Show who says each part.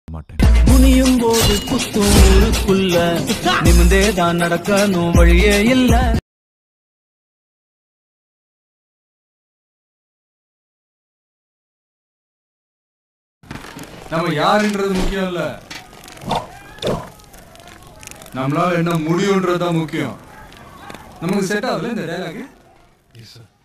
Speaker 1: குனியும் போது குத்தும் ஊருக்குள்ள நிமிந்தே தான் நடக்கணும் வழியே இல்ல.
Speaker 2: நம்ம யாருன்றது முக்கியம் இல்ல, நம்மளால என்ன முடியும்ன்றதுதான் முக்கியம். நமக்கு செட் ஆகல இந்த டயலாக்.